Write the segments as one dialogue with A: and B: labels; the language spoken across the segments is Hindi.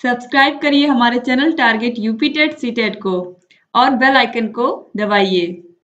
A: सब्सक्राइब करिए हमारे channel target UP TET CTET को और बेल आइकन को दबाइए।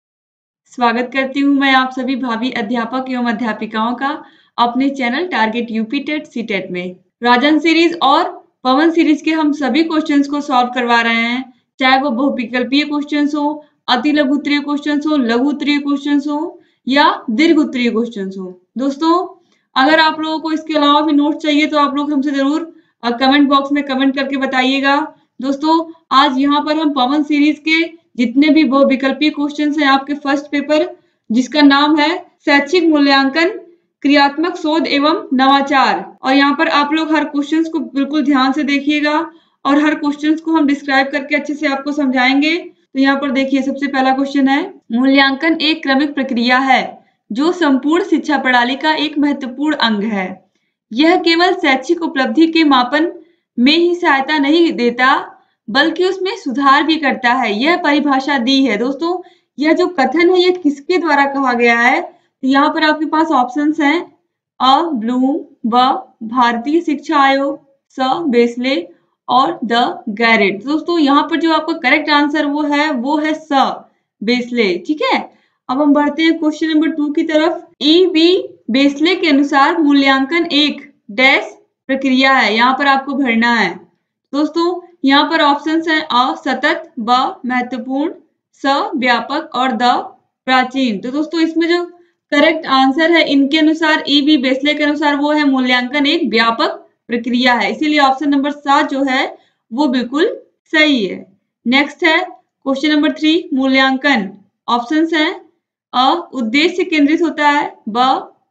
A: स्वागत करती हूँ मैं आप सभी भावी अध्यापक एवं अध्यापिकाओं का अपने channel target UP TET CTET में। राजन सीरीज और पवन सीरीज के हम सभी क्वेश्चंस को सॉल्व करवा रहे हैं, चाहे वो बहुविकल्पीय क्वेश्चंस हो, अति लघु उत्तरीय क्वेश्चंस हो, लघु उत्तरीय क्वेश्चंस हो या दीर्घ उत्तरीय क्वेश्चंस हो। दोस्तों, अगर आप लोगों को इसके अलावा भी नोट चाहिए तो आप लोग हमसे जरूर कमेंट बॉक्स में कमेंट करके बताइएगा। दोस्तों, आज यहाँ पर हम पवन सीरीज के जितने भी बहुविकल्पीय क्वेश्चंस हैं आपके फर्स्ट पेपर, जिसका नाम है शैक्षिक मूल्यांकन क्रियात्मक शोध एवं नवाचार, और यहाँ पर आप लोग हर क्वेश्चंस को बिल्कुल ध्यान से देखिएगा और हर क्वेश्चंस को हम डिस्क्राइब करके अच्छे से आपको समझाएंगे। तो यहाँ पर देखिए, सबसे पहला क्वेश्चन है, मूल्यांकन एक क्रमिक प्रक्रिया है जो संपूर्ण शिक्षा प्रणाली का एक महत्वपूर्ण अंग है। यह केवल शैक्षिक उपलब्धि के मापन में ही सहायता नहीं देता बल्कि उसमें सुधार भी करता है। यह परिभाषा दी है। दोस्तों, यह जो कथन है ये किसके द्वारा कहा गया है? तो यहाँ पर आपके पास ऑप्शंस हैं अ ब्लूम, ब भारतीय शिक्षा आयोग, स बेसले और द गैरेट। दोस्तों, यहाँ पर जो आपका करेक्ट आंसर वो है स बेसले। ठीक है, अब हम बढ़ते हैं क्वेश्चन नंबर 2 की तरफ। ई बी बेसले के अनुसार मूल्यांकन एक डैश प्रक्रिया है। यहाँ पर आपको भरना है। दोस्तों, यहाँ पर ऑप्शंस हैं अ सतत, ब महत्वपूर्ण, स व्यापक और द प्राचीन। तो दोस्तों, इसमें जो करेक्ट आंसर है इनके अनुसार, ई बी बेसले के अनुसार, वो है मूल्यांकन एक व्यापक प्रक्रिया है। इसीलिए ऑप्शन नंबर 7 जो है वो बिल्कुल सही है। नेक्स्ट है क्वेश्चन नंबर 3, मूल्यांकन। ऑप्शंस हैं अ उद्देश्य केंद्रित होता है, ब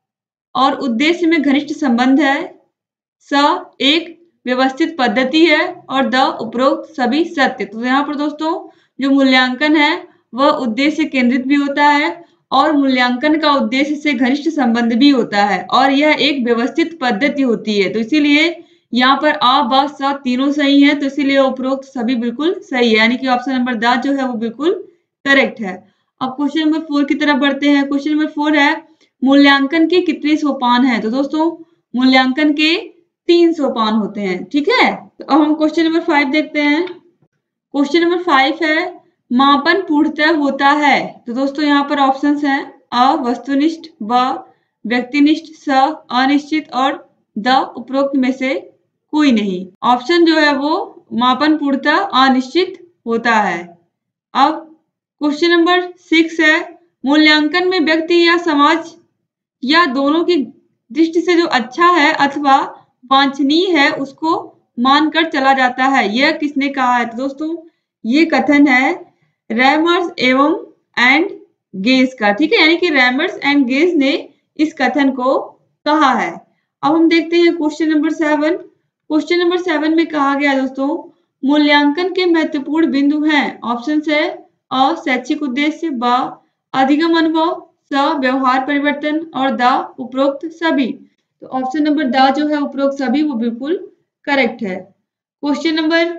A: और उद्देश्य में घनिष्ठ संबंध है, स एक व्यवस्थित पद्धति है और द उपरोक्त सभी सत्य। तो यहाँ पर दोस्तों जो मूल्यांकन है वह उद्देश्य केंद्रित भी होता है और मूल्यांकन का उद्देश्य से घनिष्ठ संबंध भी होता है और यह एक व्यवस्थित पद्धति होती है। तो इसीलिए यहाँ पर अ ब स तीनों सही है। तो इसीलिए उपरोक्त सभी बिल्कुल सही है, यानी कि ऑप्शन नंबर द जो है वो बिल्कुल करेक्ट है। अब क्वेश्चन नंबर 4 की तरफ बढ़ते हैं। क्वेश्चन नंबर 4 है, मूल्यांकन के कितने सोपान हैं? तो दोस्तों, मूल्यांकन के 3 सोपान होते हैं। ठीक है, तो अब हम क्वेश्चन नंबर 5 देखते हैं। क्वेश्चन नंबर 5 है, मापन पूर्णतः होता है। तो दोस्तों, यहाँ पर ऑप्शंस हैं अ वस्तुनिष्ठ, ब व्यक्तिनिष्ठ, स अनिश्चित और द उपरोक्त में से कोई नहीं। ऑप्शन जो है वो मापन पूर्णतः अनिश्चित होता है। अब क्वेश्चन नंबर 6 है, मूल्यांकन में व्यक्ति या समाज या दोनों की दृष्टि से जो अच्छा है अथवा वांछनीय है उसको मानकर चला जाता है। यह किसने कहा है? तो दोस्तों, ये कथन है रैमर्स एवं एंड गेज का। ठीक है, यानी कि रैमर्स एंड गेज ने इस कथन को कहा है। अब हम देखते हैं क्वेश्चन नंबर 7। क्वेश्चन नंबर 7 में कहा गया दोस्तों, मूल्यांकन के महत्वपूर्ण बिंदु हैं। ऑप्शन है अ शैक्षिक उद्देश्य, ब अधिगम अनुभव, स व्यवहार परिवर्तन और द उपरोक्त सभी। तो ऑप्शन नंबर द जो है उपरोक्त सभी वो बिल्कुल करेक्ट है। क्वेश्चन नंबर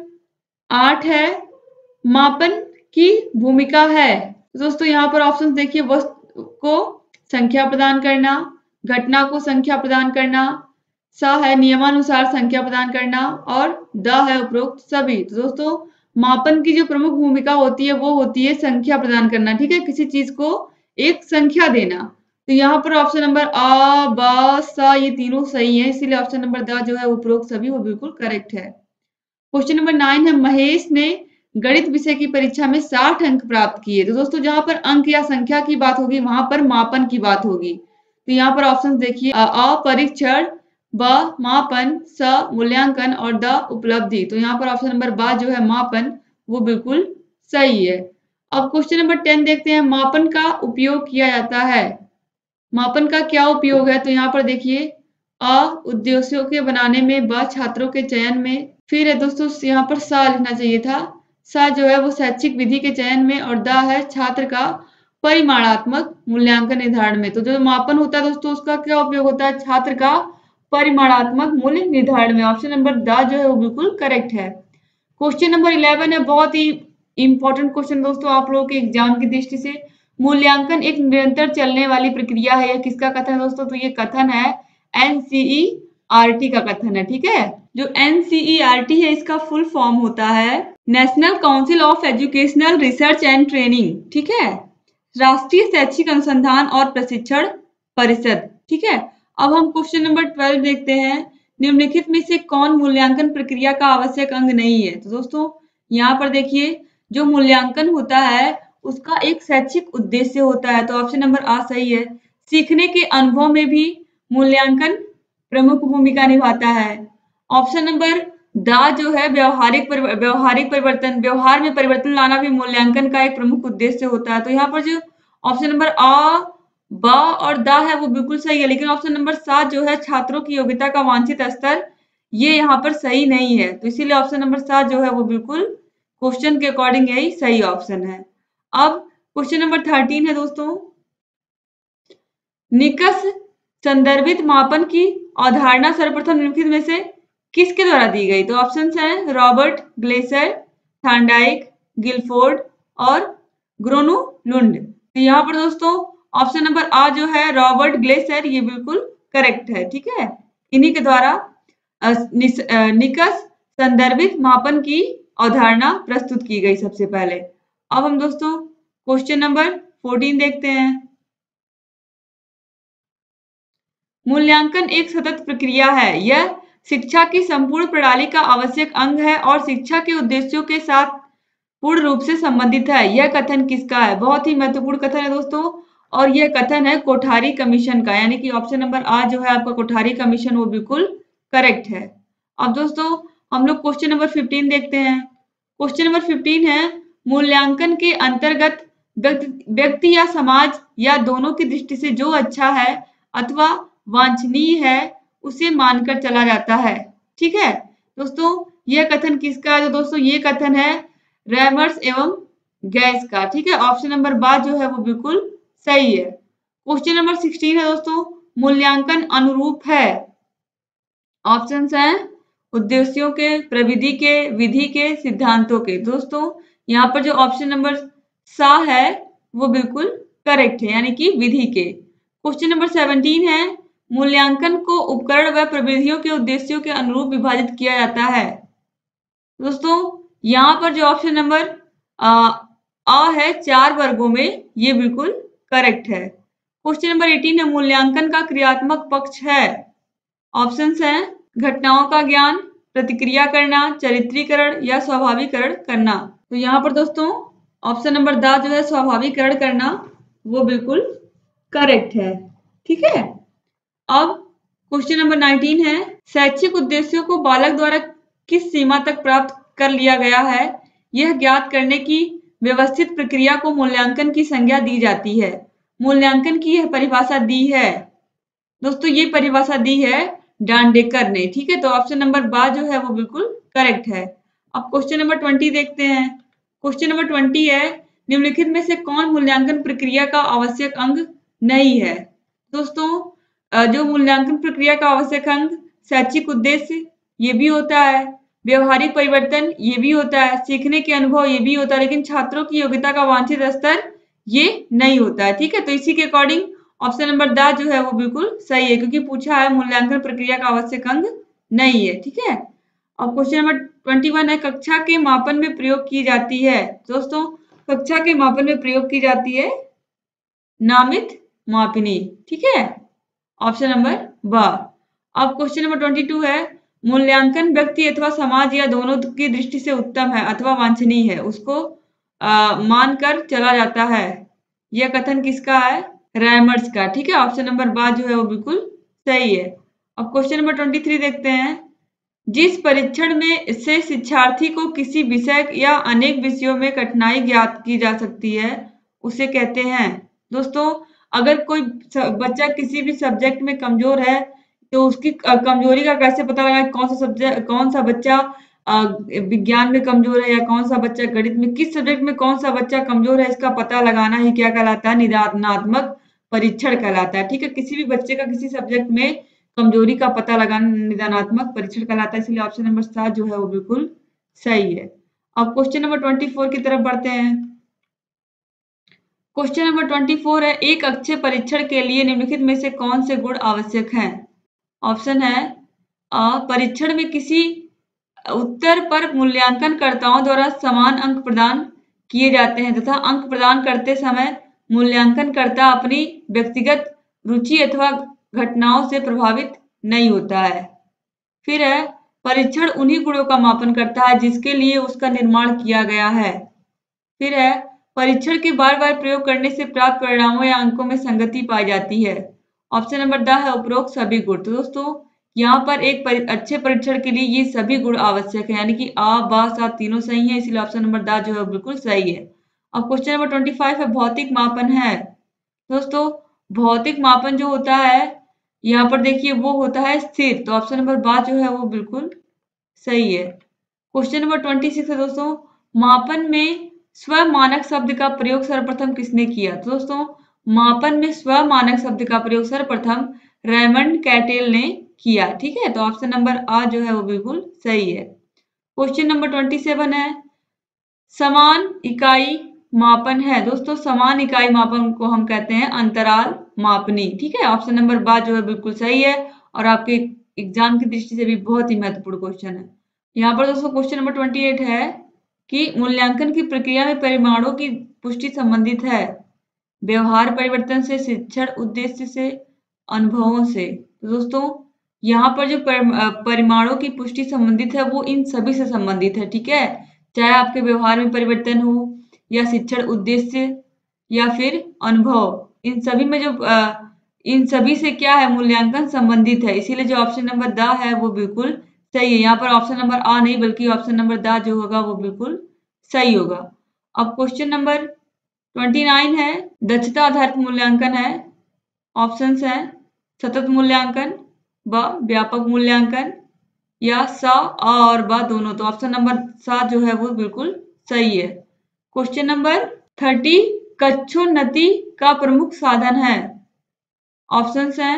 A: 8 है, मापन की भूमिका है। तो दोस्तों, यहाँ पर ऑप्शन देखिए, वस्तु को संख्या प्रदान करना, घटना को संख्या प्रदान करना, स है नियमानुसार संख्या प्रदान करना और द है उपरोक्त सभी। तो दोस्तों, मापन की जो प्रमुख भूमिका होती है वो होती है संख्या प्रदान करना। ठीक है, किसी चीज को एक संख्या देना। तो यहाँ पर ऑप्शन नंबर अ ब स ये तीनों सही है, इसीलिए ऑप्शन नंबर द जो है उपरोक्त सभी वो बिल्कुल करेक्ट है। क्वेश्चन नंबर 9 है, महेश ने गणित विषय की परीक्षा में 60 अंक प्राप्त किए। तो दोस्तों, जहां पर अंक या संख्या की बात होगी वहां पर मापन की बात होगी। तो यहाँ पर ऑप्शन देखिए, अ परीक्षण, ब मापन, स मूल्यांकन और द उपलब्धि। तो यहाँ पर ऑप्शन नंबर ब जो है मापन वो बिल्कुल सही है। अब क्वेश्चन नंबर 10 देखते हैं, मापन का उपयोग किया जाता है। मापन का क्या उपयोग है? तो यहाँ पर देखिए, अ उद्देश्यों के बनाने में, ब छात्रों के चयन में, फिर है दोस्तों यहाँ पर स लिखना चाहिए था, स जो है वो शैक्षिक विधि के चयन में और द है छात्र का परिमाणात्मक मूल्यांकन निर्धारण में। तो जो मापन होता है दोस्तों उसका क्या उपयोग होता है? छात्र का परिमाणात्मक मूल्य निर्धारण में। ऑप्शन नंबर द जो है वो बिल्कुल करेक्ट है। क्वेश्चन नंबर 11 है, बहुत ही इंपॉर्टेंट क्वेश्चन दोस्तों आप लोगों के एग्जाम की दृष्टि से। मूल्यांकन एक निरंतर चलने वाली प्रक्रिया है। यह किसका कथन है दोस्तों? तो ये कथन है एनसीईआरटी का कथन है। ठीक है, जो NCERT है इसका फुल फॉर्म होता है National Council of Educational Research and Training, ठीक है, राष्ट्रीय शैक्षिक अनुसंधान और प्रशिक्षण परिषद, ठीक है। अब हम क्वेश्चन नंबर 12 देखते हैं, निम्नलिखित में से कौन मूल्यांकन प्रक्रिया का आवश्यक अंग नहीं है। तो दोस्तों यहाँ पर देखिए, जो मूल्यांकन होता है उसका एक शैक्षिक उद्देश्य होता है, तो ऑप्शन नंबर आ सही है। सीखने के अनुभव में भी मूल्यांकन प्रमुख भूमिका निभाता है। ऑप्शन नंबर द जो है व्यवहार में परिवर्तन लाना भी मूल्यांकन का एक प्रमुख उद्देश्य होता है। तो यहाँ पर जो ऑप्शन नंबर आ, ब और द है वो बिल्कुल सही है, लेकिन ऑप्शन नंबर 7 जो है छात्रों की योग्यता का वांछित स्तर, ये यहाँ पर सही नहीं है। तो इसीलिए ऑप्शन नंबर 7 जो है वो बिल्कुल क्वेश्चन के अकॉर्डिंग यही सही ऑप्शन है। अब क्वेश्चन नंबर 13 है दोस्तों, निकष संदर्भित मापन की अवधारणा सर्वप्रथम निम्नलिखित में से किसके द्वारा दी गई। तो ऑप्शंस हैं रॉबर्ट ग्लेसर, थांडाइक, गिलफोर्ड और ग्रोनुलुंड। तो यहाँ पर दोस्तों ऑप्शन नंबर आ जो है रॉबर्ट ग्लेसर, ये बिल्कुल करेक्ट है, ठीक है। इन्हीं के द्वारा निकष संदर्भित मापन की अवधारणा प्रस्तुत की गई सबसे पहले। अब हम दोस्तों क्वेश्चन नंबर 14 देखते हैं। मूल्यांकन एक सतत प्रक्रिया है, यह शिक्षा की संपूर्ण प्रणाली का आवश्यक अंग है और शिक्षा के उद्देश्यों के साथ पूर्ण रूप से संबंधित है। यह कथन किसका है। बहुत ही महत्वपूर्ण कथन है दोस्तों, और यह कथन है कोठारी कमीशन का, यानी कि ऑप्शन नंबर आ जो है आपका कोठारी कमीशन वो बिल्कुल करेक्ट है। अब दोस्तों हम लोग क्वेश्चन नंबर 15 देखते हैं। क्वेश्चन नंबर 15 है, मूल्यांकन के अंतर्गत व्यक्ति या समाज या दोनों की दृष्टि से जो अच्छा है अथवा वांछनीय है उसे मानकर चला जाता है, ठीक है। दोस्तों यह कथन किसका है। तो दोस्तों ये कथन है रैमर्स एवं गैस का, ठीक है। ऑप्शन नंबर बा जो है वो बिल्कुल सही है। क्वेश्चन नंबर 16 है दोस्तों, मूल्यांकन अनुरूप है। ऑप्शंस हैं उद्देश्यों के, प्रविधि के, विधि के, सिद्धांतों के। दोस्तों यहाँ पर जो ऑप्शन नंबर सा है वो बिल्कुल करेक्ट है, यानी कि विधि के। क्वेश्चन नंबर 17 है, मूल्यांकन को उपकरण व प्रविधियों के उद्देश्यों के अनुरूप विभाजित किया जाता है। दोस्तों यहाँ पर जो ऑप्शन नंबर आ है 4 वर्गों में, ये बिल्कुल करेक्ट है। क्वेश्चन नंबर 18 है, मूल्यांकन का क्रियात्मक पक्ष है। ऑप्शंस हैं घटनाओं का ज्ञान, प्रतिक्रिया करना, चरित्रीकरण या स्वाभाविकरण करना। तो यहाँ पर दोस्तों ऑप्शन नंबर द जो है स्वाभाविकरण करना वो बिल्कुल करेक्ट है, ठीक है। अब क्वेश्चन नंबर 19 है, शैक्षिक उद्देश्यों को बालक द्वारा किस सीमा तक प्राप्त कर लिया गया है, यह ज्ञात करने की व्यवस्थित प्रक्रिया को मूल्यांकन की संज्ञा दी जाती है। मूल्यांकन की यह परिभाषा दी है दोस्तों, ये परिभाषा दी है डांडेकर ने, ठीक है। तो ऑप्शन नंबर बा जो है वो बिल्कुल करेक्ट है। अब क्वेश्चन नंबर 20 देखते हैं। क्वेश्चन नंबर 20 है, निम्नलिखित में से कौन मूल्यांकन प्रक्रिया का आवश्यक अंग नहीं है। दोस्तों जो मूल्यांकन प्रक्रिया का आवश्यक अंग शैक्षिक उद्देश्य ये भी होता है, व्यवहारिक परिवर्तन ये भी होता है, सीखने के अनुभव ये भी होता है, लेकिन छात्रों की योग्यता का वांछित स्तर ये नहीं होता है, ठीक है। तो इसी के अकॉर्डिंग ऑप्शन नंबर द जो है वो बिल्कुल सही है, क्योंकि पूछा है मूल्यांकन प्रक्रिया का आवश्यक अंग नहीं है, ठीक है। अब क्वेश्चन नंबर 21 है, कक्षा के मापन में प्रयोग की जाती है। दोस्तों कक्षा के मापन में प्रयोग की जाती है नामित मापिनी, ठीक है। ऑप्शन नंबर ब। अब क्वेश्चन नंबर 22 है, मूल्यांकन व्यक्ति अथवा समाज या दोनों की दृष्टि से उत्तम है अथवा वांछनीय है, उसको मानकर चला जाता है। यह कथन किसका है। रैमर्स का, ठीक है। ऑप्शन नंबर बा जो है वो बिल्कुल सही है। अब क्वेश्चन नंबर 23 देखते हैं, जिस परीक्षण में से शिक्षार्थी को किसी विषय या अनेक विषयों में कठिनाई ज्ञात की जा सकती है उसे कहते हैं। दोस्तों अगर कोई बच्चा किसी भी सब्जेक्ट में कमजोर है तो उसकी कमजोरी का कैसे पता लगा, कौन सा बच्चा विज्ञान में कमजोर है या कौन सा बच्चा गणित में, किस सब्जेक्ट में कौन सा बच्चा कमजोर है, इसका पता लगाना ही क्या कहलाता है, निदानात्मक परीक्षण कहलाता है, ठीक है। किसी भी बच्चे का किसी सब्जेक्ट में कमजोरी का पता लगाना निदानात्मक परीक्षण कहलाता है, इसलिए ऑप्शन नंबर 7 जो है वो बिल्कुल सही है। अब क्वेश्चन नंबर 24 की तरफ बढ़ते हैं। क्वेश्चन नंबर 24 है, एक अक्षय परीक्षण के लिए निम्नलिखित में से कौन से गुण आवश्यक हैं। ऑप्शन है परीक्षण में किसी उत्तर पर मूल्यांकनकर्ताओं द्वारा समान अंक प्रदान किए जाते हैं तथा अंक प्रदान करते समय मूल्यांकनकर्ता अपनी व्यक्तिगत रुचि अथवा घटनाओं से प्रभावित नहीं होता है। फिर है परीक्षण उन्हीं गुणों का मापन करता है जिसके लिए उसका निर्माण किया गया है। फिर है परीक्षण के बार बार प्रयोग करने से प्राप्त परिणामों या अंकों में संगति पाई जाती है। ऑप्शन नंबर द है उपरोक्त सभी गुण। तो दोस्तों यहाँ पर एक अच्छे परीक्षण के लिए ये सभी गुण आवश्यक है, यानी कि आ बा सा तीनों सही है, इसलिए ऑप्शन नंबर द जो है बिल्कुल सही है। अब क्वेश्चन नंबर 25 है भौतिक मापन है। दोस्तों भौतिक मापन जो होता है यहाँ पर देखिए वो होता है स्थिर, तो ऑप्शन नंबर बा जो है वो बिल्कुल सही है। क्वेश्चन नंबर 26 है दोस्तों मापन में स्वमानक शब्द का प्रयोग सर्वप्रथम किसने किया। तो दोस्तों मापन में स्वमानक शब्द का प्रयोग सर्वप्रथम रेमंड कैटेल ने किया। ठीक है, तो ऑप्शन नंबर आ जो है वो बिल्कुल सही है। क्वेश्चन नंबर 27 है समान इकाई मापन है। दोस्तों समान इकाई मापन को हम कहते हैं अंतराल मापनी। ठीक है, ऑप्शन नंबर बा जो है बिल्कुल सही है और आपके एग्जाम की दृष्टि से भी बहुत ही महत्वपूर्ण क्वेश्चन है। यहाँ पर दोस्तों क्वेश्चन नंबर 28 है कि मूल्यांकन की प्रक्रिया में परिमाणों की पुष्टि संबंधित है व्यवहार परिवर्तन से, शिक्षण उद्देश्य से, अनुभवों से। तो दोस्तों यहाँ पर जो परिमाणों की पुष्टि संबंधित है वो इन सभी से संबंधित है। ठीक है, चाहे आपके व्यवहार में परिवर्तन हो या शिक्षण उद्देश्य या फिर अनुभव, इन सभी में जो इन सभी से क्या है मूल्यांकन संबंधित है, इसीलिए जो ऑप्शन नंबर द है वो बिल्कुल सही है। यहाँ पर ऑप्शन नंबर आ नहीं बल्कि ऑप्शन नंबर द जो होगा वो बिल्कुल सही होगा। अब क्वेश्चन नंबर 29 है दक्षता आधारित मूल्यांकन है। ऑप्शंस हैं सतत मूल्यांकन, ब व्यापक मूल्यांकन या सा आ और बा दोनों। तो ऑप्शन नंबर सा जो है वो बिल्कुल सही है। क्वेश्चन नंबर 30 कक्षोन्नति का प्रमुख साधन है। ऑप्शंस हैं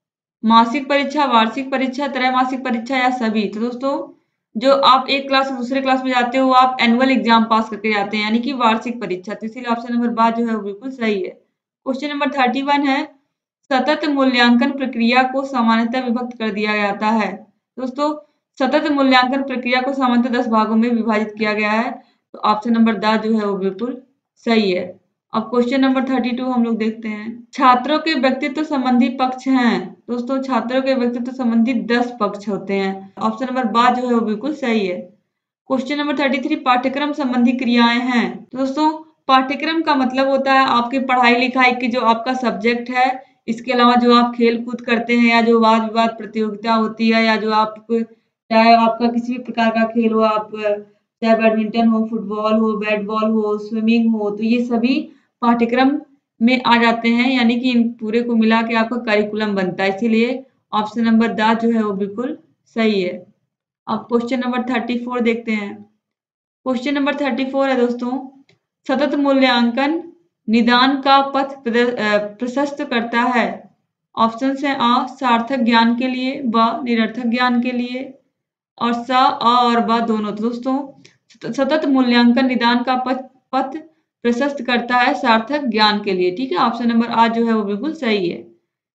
A: मासिक परीक्षा, वार्षिक परीक्षा, त्रैमासिक परीक्षा या सभी। तो दोस्तों जो आप एक क्लास से दूसरे क्लास में जाते हो आप एनुअल एग्जाम पास करके जाते हैं, यानी कि वार्षिक परीक्षा, तो इसीलिए ऑप्शन नंबर बा जो है वो बिल्कुल सही है। क्वेश्चन नंबर 31 है सतत मूल्यांकन प्रक्रिया को सामान्यतः विभक्त कर दिया जाता है। दोस्तों सतत मूल्यांकन प्रक्रिया को सामान्यतः 10 भागों में विभाजित किया गया है, तो ऑप्शन नंबर द जो है वो बिल्कुल सही है। अब क्वेश्चन नंबर 32 हम लोग देखते हैं छात्रों के व्यक्तित्व संबंधी पक्ष हैं। दोस्तों छात्रों के व्यक्तित्व संबंधी 10 पक्ष होते हैं, ऑप्शन नंबर बा जो है वो बिल्कुल सही है। क्वेश्चन नंबर 33 पाठ्यक्रम संबंधी क्रियाएं हैं। दोस्तों पाठ्यक्रम का मतलब होता है आपकी पढ़ाई लिखाई की जो आपका सब्जेक्ट है, इसके अलावा जो आप खेल कूद करते हैं या जो वाद विवाद प्रतियोगिता होती है या जो आप चाहे आपका किसी भी प्रकार का खेल हो, आप चाहे बैडमिंटन हो, फुटबॉल हो, बैट बॉल हो, स्विमिंग हो, तो ये सभी पाठ्यक्रम में आ जाते हैं, यानी कि इन पूरे को मिला के आपका करिकुलम बनता है, इसीलिए ऑप्शन नंबर द जो है वो बिल्कुल सही है। अब क्वेश्चन नंबर 34 देखते हैं। क्वेश्चन नंबर 34 है दोस्तों सतत मूल्यांकन निदान का पथ प्रशस्त करता है। ऑप्शन है आ सार्थक ज्ञान के लिए, ब निरर्थक ज्ञान के लिए और सा आ और बा दोनों। तो दोस्तों सतत मूल्यांकन निदान का पथ प्रशस्त करता है सार्थक ज्ञान के लिए। ठीक है, ऑप्शन नंबर आ जो है वो बिल्कुल सही है।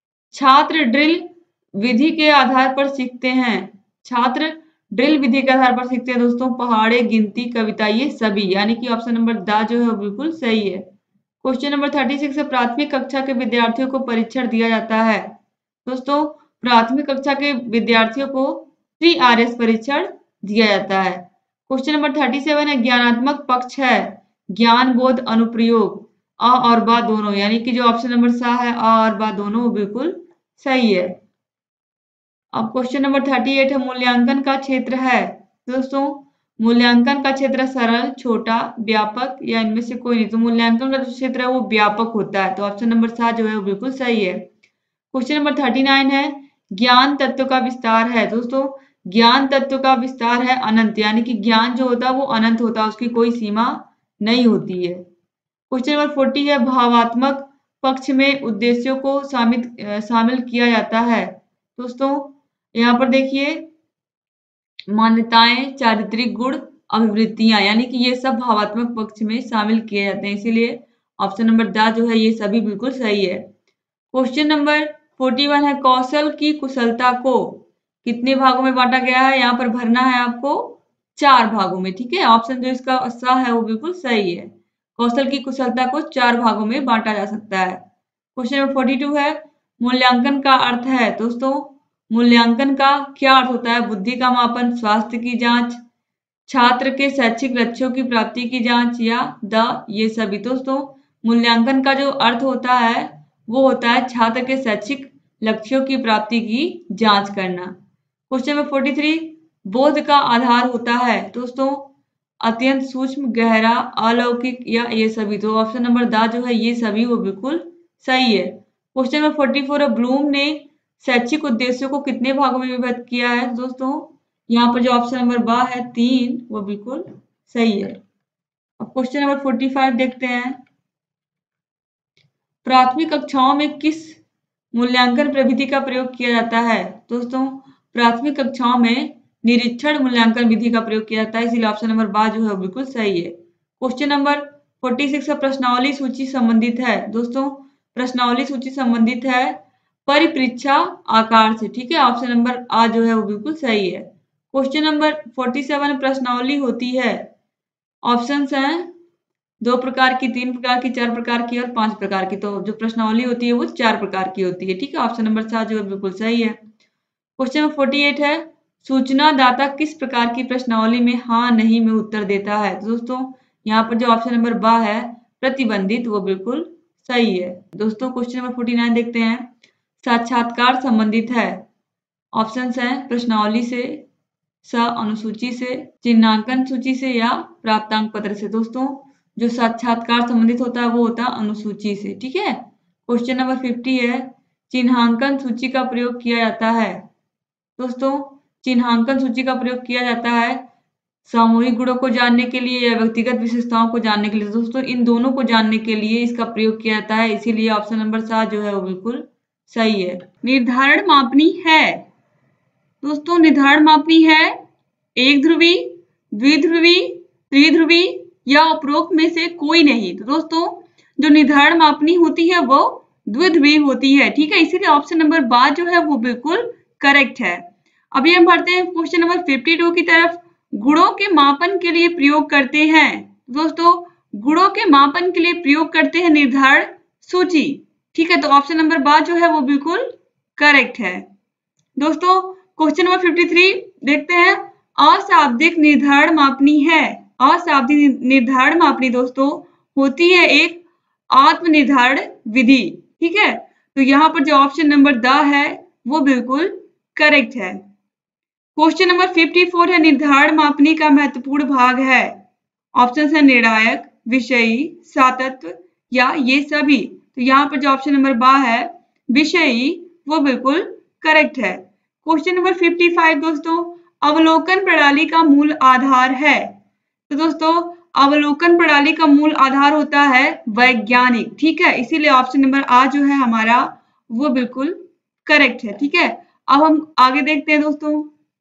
A: छात्र ड्रिल विधि के आधार पर सीखते हैं। छात्र ड्रिल विधि के आधार पर सीखते हैं दोस्तों पहाड़े, गिनती, कविता, ये सभी, यानी कि ऑप्शन नंबर द जो है वो बिल्कुल सही है। क्वेश्चन नंबर 36 है प्राथमिक कक्षा के विद्यार्थियों को परीक्षण दिया जाता है। दोस्तों प्राथमिक कक्षा के विद्यार्थियों को 3RS परीक्षण दिया जाता है। क्वेश्चन नंबर 37 है ज्ञानात्मक पक्ष है ज्ञान, बोध, अनुप्रयोग, आ और बा दोनों, यानी कि जो ऑप्शन नंबर सा है आ और बा दोनों वो बिल्कुल सही है। अब क्वेश्चन नंबर 38 है मूल्यांकन का क्षेत्र है। दोस्तों मूल्यांकन का क्षेत्र सरल, छोटा, व्यापक या इनमें से कोई नहीं। तो मूल्यांकन का जो क्षेत्र है वो व्यापक होता है, तो ऑप्शन नंबर सा जो है वो बिल्कुल सही है। क्वेश्चन नंबर 39 है ज्ञान तत्व का विस्तार है। दोस्तों ज्ञान तत्व का विस्तार है अनंत, यानी कि ज्ञान जो होता है वो अनंत होता है, उसकी कोई सीमा नहीं होती है। क्वेश्चन नंबर 40 है भावात्मक पक्ष में उद्देश्यों को शामिल किया जाता है। दोस्तों यहाँ पर देखिए मान्यताएं, चारित्रिक गुण, अभिवृत्तियां, यानी कि ये सब भावात्मक पक्ष में शामिल किए जाते हैं, इसीलिए ऑप्शन नंबर द जो है ये सभी बिल्कुल सही है। क्वेश्चन नंबर 41 है कौशल की कुशलता को कितने भागों में बांटा गया है, यहाँ पर भरना है आपको 4 भागों में। ठीक है, ऑप्शन जो इसका सा है वो बिल्कुल सही है। कौशल की कुशलता को 4 भागों में बांटा जा सकता है। क्वेश्चन नंबर 42 है, मूल्यांकन का अर्थ है। दोस्तों, मूल्यांकन का क्या अर्थ होता है? बुद्धि का मापन, स्वास्थ्य की जांच, छात्र के शैक्षिक लक्ष्यों की प्राप्ति की जांच या ये सभी। दोस्तों, मूल्यांकन का जो अर्थ होता है वो होता है छात्र के शैक्षिक लक्ष्यों की प्राप्ति की जांच करना। क्वेश्चन नंबर 43, बोध का आधार होता है। दोस्तों, अत्यंत सूक्ष्म, गहरा, अलौकिक या ये सभी। तो ऑप्शन नंबर दा जो है ये सभी वो बिल्कुल सही है। क्वेश्चन नंबर 44 है, ब्लूम ने शैक्षिक उद्देश्यों को कितने भागों में विभक्त किया है? दोस्तों, यहाँ पर जो ऑप्शन नंबर बा है 3 वो बिल्कुल सही है। अब क्वेश्चन नंबर 45 देखते हैं, प्राथमिक कक्षाओं में किस मूल्यांकन प्रविधि का प्रयोग किया जाता है? दोस्तों, प्राथमिक कक्षाओं में निरीक्षण मूल्यांकन विधि का प्रयोग किया जाता है, इसीलिए ऑप्शन नंबर बा जो है वो बिल्कुल सही है। क्वेश्चन नंबर 46 का प्रश्नावली सूची संबंधित है। दोस्तों, प्रश्नावली सूची संबंधित है परिपरीक्षा आकार से। ठीक है, ऑप्शन नंबर आ जो है वो बिल्कुल सही है। क्वेश्चन नंबर 47, प्रश्नावली होती है। ऑप्शंस हैं 2 प्रकार की, 3 प्रकार की, 4 प्रकार की और 5 प्रकार की। तो जो प्रश्नावली होती है वो 4 प्रकार की होती है। ठीक है, ऑप्शन नंबर 7 जो है बिल्कुल सही है। क्वेश्चन नंबर 48 है, सूचना दाता किस प्रकार की प्रश्नावली में हाँ नहीं में उत्तर देता है? दोस्तों, यहाँ पर जो ऑप्शन नंबर बा है प्रतिबंधित वो बिल्कुल सही है। दोस्तों, क्वेश्चन नंबर 49 देखते हैं, साक्षात्कार संबंधित है। ऑप्शंस हैं प्रश्नावली से, अनुसूची से, चिन्हांकन सूची से या प्राप्तांक पत्र से। दोस्तों, जो साक्षात्कार संबंधित होता है वो होता है अनुसूची से। ठीक है, क्वेश्चन नंबर 50 है, चिन्हांकन सूची का प्रयोग किया जाता है। दोस्तों, चिन्हांकन सूची का प्रयोग किया जाता है सामूहिक गुणों को जानने के लिए या व्यक्तिगत विशेषताओं को जानने के लिए। दोस्तों, इन दोनों को जानने के लिए इसका प्रयोग किया जाता है, इसीलिए ऑप्शन नंबर 7 जो है वो बिल्कुल सही है। निर्धारण मापनी है। दोस्तों, निर्धारण मापनी है एक ध्रुवी, द्विध्रुवी, त्रिध्रुवी या उपरोक्त में से कोई नहीं। तो दोस्तों, जो निर्धारण मापनी होती है वो द्विध्रुवी होती है। ठीक है, इसीलिए ऑप्शन नंबर बा जो है वो बिल्कुल करेक्ट है। अभी हम बढ़ते हैं क्वेश्चन नंबर 52 की तरफ, गुणों के मापन के लिए प्रयोग करते हैं। दोस्तों, गुणों के मापन के लिए प्रयोग करते हैं निर्धारण सूची। ठीक है, तो ऑप्शन नंबर बा जो है वो बिल्कुल करेक्ट है। दोस्तों, क्वेश्चन नंबर 53 देखते हैं, अशाब्दिक निर्धारण मापनी है। अशाब्दिक निर्धारण मापनी दोस्तों होती है एक आत्म निर्धारण विधि। ठीक है, तो यहाँ पर जो ऑप्शन नंबर द है वो बिल्कुल करेक्ट है। क्वेश्चन नंबर 54 है, निर्धारण मापनी का महत्वपूर्ण भाग है। ऑप्शन है निर्णायक, विषयी, सातत्व या ये सभी। तो यहाँ पर जो ऑप्शन नंबर बा है विषयी वो बिल्कुल करेक्ट है। क्वेश्चन नंबर 55 दोस्तों, अवलोकन प्रणाली का मूल आधार है। तो दोस्तों, अवलोकन प्रणाली का मूल आधार होता है वैज्ञानिक। ठीक है, इसीलिए ऑप्शन नंबर आ जो है हमारा वो बिल्कुल करेक्ट है। ठीक है, अब हम आगे देखते हैं दोस्तों,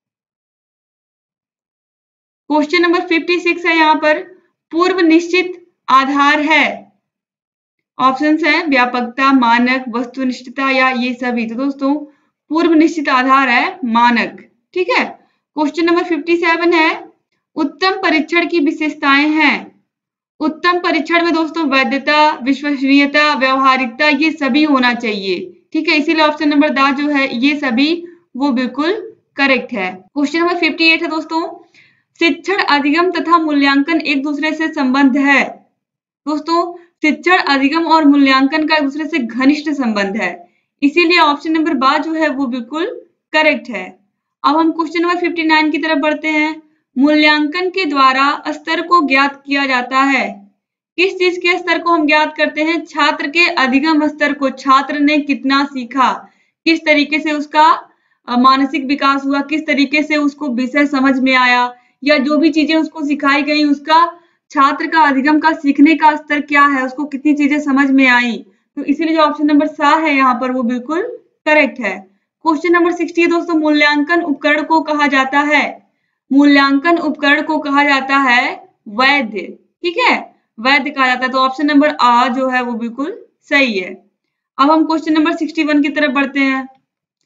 A: क्वेश्चन नंबर 56 है, यहाँ पर पूर्व निश्चित आधार है। ऑप्शंस हैं व्यापकता, मानक, वस्तुनिष्ठता या ये सभी। तो दोस्तों, पूर्व निश्चित आधार है मानक। ठीक है, क्वेश्चन नंबर 57 है, उत्तम परीक्षण की विशेषताएं हैं। उत्तम परीक्षण में दोस्तों वैधता, विश्वसनीयता, व्यवहारिकता ये सभी होना चाहिए। ठीक है, इसीलिए ऑप्शन नंबर दा जो है ये सभी वो बिल्कुल करेक्ट है। क्वेश्चन नंबर 58 है दोस्तों, शिक्षण अधिगम तथा मूल्यांकन एक दूसरे से संबंध है। दोस्तों, शिक्षण अधिगम और मूल्यांकन का एक दूसरे से घनिष्ठ संबंध है, इसीलिए ऑप्शन नंबर बा जो है वो बिल्कुल करेक्ट है। अब हम क्वेश्चन नंबर 59 की तरफ बढ़ते हैं, मूल्यांकन के द्वारा स्तर को ज्ञात किया जाता है। किस चीज के स्तर को हम ज्ञात करते हैं? छात्र के अधिगम स्तर को, छात्र ने कितना सीखा, किस तरीके से उसका मानसिक विकास हुआ, किस तरीके से उसको विषय समझ में आया या जो भी चीजें उसको सिखाई गई उसका छात्र का अधिगम का सीखने का स्तर क्या है, उसको कितनी चीजें समझ में आई। तो इसीलिए जो ऑप्शन नंबर सा है यहाँ पर वो बिल्कुल करेक्ट है। क्वेश्चन नंबर 60 दोस्तों, मूल्यांकन उपकरण को कहा जाता है। मूल्यांकन उपकरण को कहा जाता है वैध। ठीक है, वैध कहा जाता है, तो ऑप्शन नंबर आ जो है वो बिल्कुल सही है। अब हम क्वेश्चन नंबर 61 की तरफ बढ़ते हैं।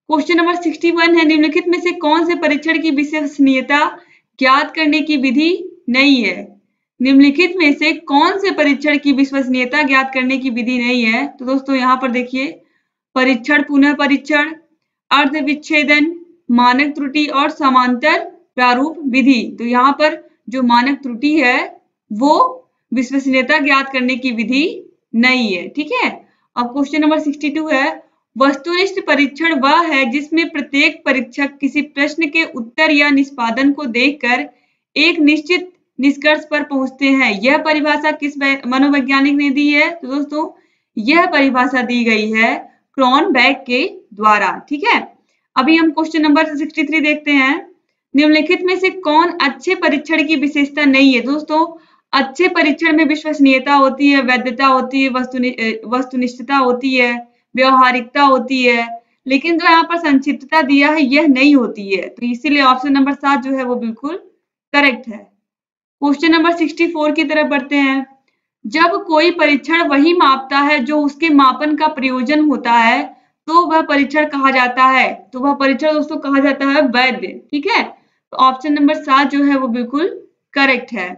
A: क्वेश्चन नंबर 61 है, निम्नलिखित में से कौन से परीक्षण की विश्वसनीयता ज्ञात करने की विधि नहीं है? निम्नलिखित में से कौन से परीक्षण की विश्वसनीयता ज्ञात करने की विधि नहीं है? तो दोस्तों यहाँ पर देखिए, परीक्षण पुनः परीक्षण, अर्ध विच्छेदन, मानक त्रुटि और समांतर प्रारूप विधि। तो यहाँ पर जो मानक त्रुटि है वो विश्वसनीयता ज्ञात करने की विधि नहीं है। ठीक है। अब क्वेश्चन नंबर 62 है, वस्तुनिष्ठ परीक्षण वह है जिसमें प्रत्येक परीक्षक किसी प्रश्न के उत्तर या निष्पादन को देखकर एक निश्चित निष्कर्ष पर पहुंचते हैं। यह परिभाषा किस मनोवैज्ञानिक ने दी है? तो दोस्तों यह परिभाषा दी गई है क्रॉनबेक के द्वारा। ठीक है। अभी हम क्वेश्चन नंबर 63 देखते हैं, निम्नलिखित में से कौन अच्छे परीक्षण की विशेषता नहीं है? दोस्तों अच्छे परीक्षण में विश्वसनीयता होती है, वैधता होती है, वस्तुनिष्ठता होती है, व्यवहारिकता होती है, लेकिन जो यहाँ पर संक्षिप्तता दिया है यह नहीं होती है। तो इसीलिए ऑप्शन नंबर 7 जो है वो बिल्कुल करेक्ट है। क्वेश्चन नंबर 64 की तरफ बढ़ते हैं, जब कोई परीक्षण वही मापता है जो उसके मापन का प्रयोजन होता है तो वह परीक्षण कहा जाता है। तो वह परीक्षण दोस्तों कहा जाता है वैध। ठीक है। तो ऑप्शन नंबर 7 जो है वो बिल्कुल करेक्ट है।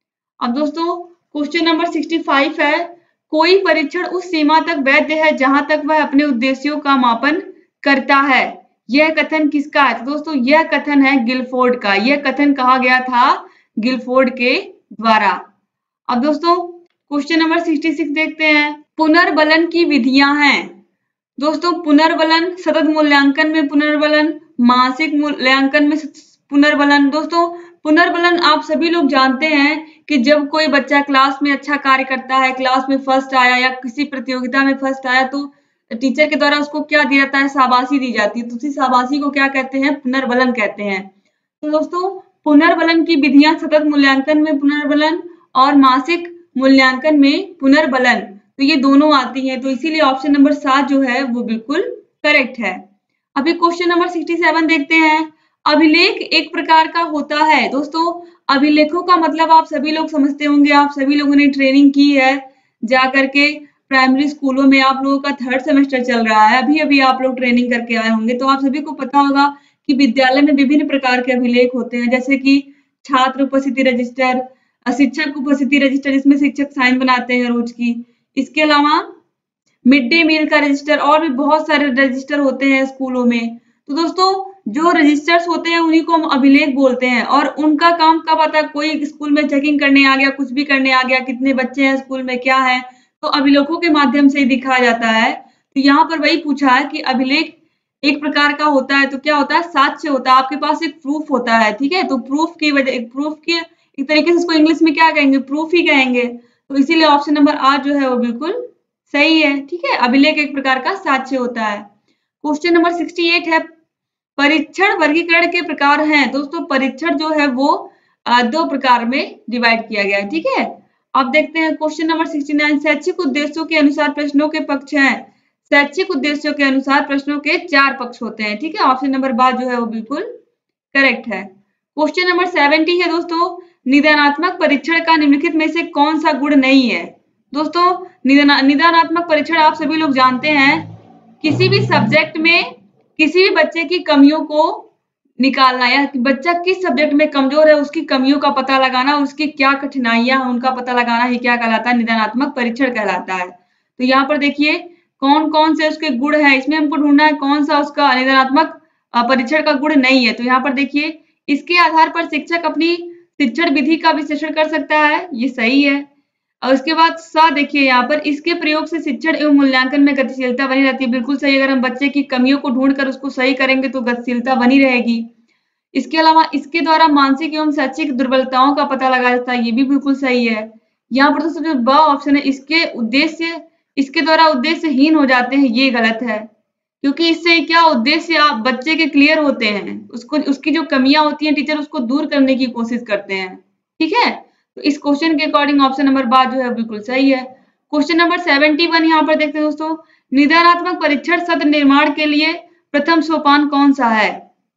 A: अब दोस्तों क्वेश्चन नंबर 65 है, कोई परीक्षण उस सीमा तक वैध है जहां तक वह अपने उद्देश्यों का मापन करता है। यह कथन किसका है? तो दोस्तों यह कथन है गिलफोर्ड का। यह कथन कहा गया था गिलफोर्ड के द्वारा। अब दोस्तों क्वेश्चन नंबर 66 देखते हैं, पुनर्बलन की विधियां हैं। दोस्तों पुनर्बलन, सतत मूल्यांकन में पुनर्बलन, मासिक मूल्यांकन में पुनर्बलन। दोस्तों पुनर्बलन आप सभी लोग जानते हैं कि जब कोई बच्चा क्लास में अच्छा कार्य करता है, क्लास में फर्स्ट आया या किसी प्रतियोगिता में फर्स्ट आया, तो टीचर के द्वारा उसको क्या दिया जाता है? शाबाशी दी जाती है। तो उसी शाबाशी को क्या कहते हैं? पुनर्बलन कहते हैं। तो दोस्तों पुनर्बलन की विधियां सतत मूल्यांकन में पुनर्बलन और मासिक मूल्यांकन में पुनर्बलन, तो ये दोनों आती हैं। तो इसीलिए ऑप्शन नंबर 7 जो है वो बिल्कुल करेक्ट है। अभी क्वेश्चन नंबर 67 देखते हैं, अभिलेख एक प्रकार का होता है। दोस्तों अभिलेखों का मतलब आप सभी लोग समझते होंगे, आप सभी लोगों ने ट्रेनिंग की है जा करके, प्राइमरी स्कूलों में आप लोगों का 3rd सेमेस्टर चल रहा है, अभी अभी आप लोग ट्रेनिंग करके आए होंगे, तो आप सभी को पता होगा कि विद्यालय में विभिन्न प्रकार के अभिलेख होते हैं, जैसे कि छात्र उपस्थिति रजिस्टर, शिक्षक उपस्थिति रजिस्टर, जिसमें शिक्षक साइन बनाते हैं रोज की। इसके अलावा मिड डे मील का रजिस्टर और भी बहुत सारे रजिस्टर होते हैं स्कूलों में। तो दोस्तों जो रजिस्टर्स होते हैं उन्हीं को हम अभिलेख बोलते हैं, और उनका काम कब आता है? कोई स्कूल में चेकिंग करने आ गया, कुछ भी करने आ गया, कितने बच्चे हैं स्कूल में, क्या है, तो अभिलेखों के माध्यम से ही दिखाया जाता है। तो यहाँ पर वही पूछा है कि अभिलेख एक प्रकार का होता है, तो क्या होता है? साक्ष्य होता है, आपके पास एक प्रूफ होता है। ठीक है। तो प्रूफ की वजह, प्रूफ की एक तरीके से इसको इंग्लिश में क्या कहेंगे? प्रूफ ही कहेंगे। तो इसीलिए ऑप्शन नंबर 8 जो है वो बिल्कुल सही है। ठीक है। अभिलेख एक प्रकार का साक्ष्य होता है। क्वेश्चन नंबर 68 है, परीक्षण वर्गीकरण के प्रकार हैं। दोस्तों परीक्षण जो है वो 2 प्रकार में डिवाइड किया गया है। ठीक है। अब देखते हैं क्वेश्चन नंबर 69, शैक्षिक उद्देश्यों के अनुसार प्रश्नों के पक्ष हैं। शैक्षिक उद्देश्यों के अनुसार प्रश्नों के 4 पक्ष होते हैं। ठीक है। ऑप्शन नंबर 12 जो है वो बिल्कुल करेक्ट है। क्वेश्चन नंबर 70 है दोस्तों, निदानात्मक परीक्षण का निम्नलिखित में से कौन सा गुण नहीं है? दोस्तों निदानात्मक परीक्षण आप सभी लोग जानते हैं, किसी भी सब्जेक्ट में किसी भी बच्चे की कमियों को निकालना, या बच्चा किस सब्जेक्ट में कमजोर है उसकी कमियों का पता लगाना, उसकी क्या कठिनाइयां हैं उनका पता लगाना ही क्या कहलाता है? निदानात्मक परीक्षण कहलाता है। तो यहाँ पर देखिए कौन कौन से उसके गुण है, इसमें हमको ढूंढना है कौन सा उसका निदानात्मक परीक्षण का गुण नहीं है। तो यहाँ पर देखिए इसके आधार पर शिक्षक अपनी शिक्षण विधि का विश्लेषण कर सकता है, ये सही है। और उसके बाद सा देखिए यहाँ पर, इसके प्रयोग से शिक्षण एवं मूल्यांकन में गतिशीलता बनी रहती है, बिल्कुल सही। अगर हम बच्चे की कमियों को ढूंढकर उसको सही करेंगे तो गतिशीलता बनी रहेगी। इसके अलावा इसके द्वारा मानसिक एवं शैक्षिक दुर्बलताओं का पता लगाया जाता है, ये भी बिल्कुल सही है। यहाँ पर तो जो ब ऑप्शन है, इसके द्वारा उद्देश्यहीन हो जाते हैं, ये गलत है, क्योंकि इससे क्या उद्देश्य आप बच्चे के क्लियर होते हैं, उसको उसकी जो कमियां होती हैं टीचर उसको दूर करने की कोशिश करते हैं। ठीक है। तो इस क्वेश्चन के अकॉर्डिंग ऑप्शन नंबर 12 जो है बिल्कुल सही है। क्वेश्चन नंबर 71 यहाँ पर देखते हैं दोस्तों, निदानात्मक परीक्षण सत्र निर्माण के लिए प्रथम सोपान कौन सा है?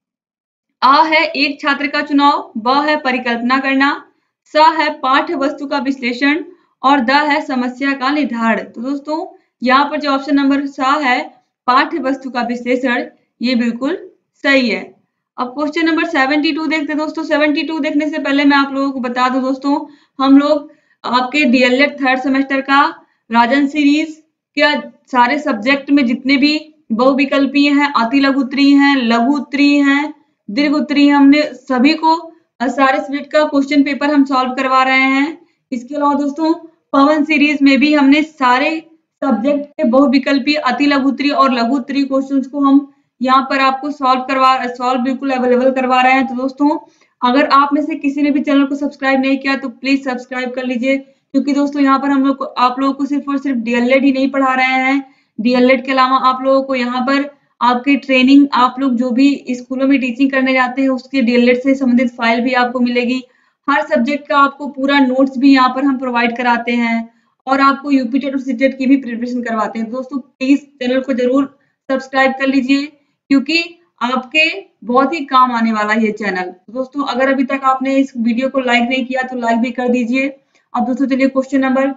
A: आ है एक छात्र का चुनाव, ब है परिकल्पना करना, स है पाठ्य वस्तु का विश्लेषण और द है समस्या का निर्धारण। तो दोस्तों यहाँ पर जो ऑप्शन नंबर सा है पाठ्य वस्तु का विश्लेषण, ये बिल्कुल सही है। अब क्वेश्चन नंबर 72 देखते हैं दोस्तों। 72 देखने से पहले मैं आप लोगों को बता दूं दोस्तों, हम लोग आपके डीएलएड थर्ड सेमेस्टर का राजन सीरीज क्या सारे सब्जेक्ट में जितने भी बहुविकल्पीय हैं, अति लघु उत्तरीय हैं, लघु उत्तरीय हैं, दीर्घ उत्तरीय, हमने सभी को सारे सब्जेक्ट का क्वेश्चन पेपर हम सॉल्व करवा रहे हैं। इसके अलावा दोस्तों पवन सीरीज में भी हमने सारे सब्जेक्ट के बहुविकल्पीय, अति लघु उत्तरीय और लघु उत्तरीय क्वेश्चंस को हम यहाँ पर आपको सॉल्व बिल्कुल अवेलेबल करवा रहे हैं। तो दोस्तों अगर आप में से किसी ने भी चैनल को सब्सक्राइब नहीं किया तो प्लीज सब्सक्राइब कर लीजिए, क्योंकि दोस्तों यहाँ पर हम लोग आप लोगों को सिर्फ और सिर्फ डीएलएड ही नहीं पढ़ा रहे हैं। डीएलएड के अलावा आप लोगों को यहाँ पर आपकी ट्रेनिंग, आप लोग जो भी स्कूलों में टीचिंग करने जाते हैं उसके डीएलएड से संबंधित फाइल भी आपको मिलेगी। हर सब्जेक्ट का आपको पूरा नोट्स भी यहाँ पर हम प्रोवाइड कराते हैं और आपको यूपी टेट और सीटेट की भी प्रिपरेशन करवाते हैं। दोस्तों प्लीज चैनल को जरूर सब्सक्राइब कर लीजिए, क्योंकि आपके बहुत ही काम आने वाला है ये चैनल। दोस्तों अगर अभी तक आपने इस वीडियो को लाइक नहीं किया तो लाइक भी कर दीजिए। अब दोस्तों चलिए क्वेश्चन नंबर